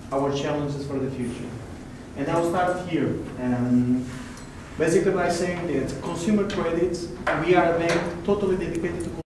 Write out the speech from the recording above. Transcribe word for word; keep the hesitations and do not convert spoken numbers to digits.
our challenges for the future. And I'll start here. Um, basically by saying that consumer credits, we are a bank totally dedicated to